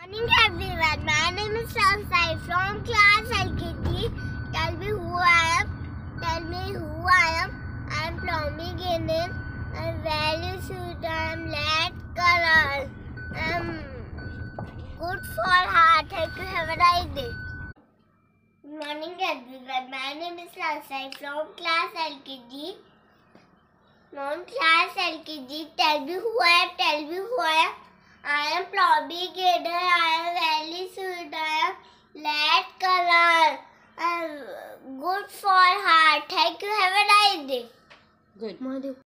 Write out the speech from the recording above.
Morning everyone, my name is Shreyansh from class LKG. Tell me who I am. Tell me who I am. I am pomegranate. My value should I am red color. I am good for heart. Thank you. Have a nice day. Good morning everyone. My name is Shreyansh from class LKG. From class LKG. Tell me who I am. Tell me who I am. I am pomegranate. I am very sweet. I am red color. I am good for heart. Thank you. Have a nice day. Good.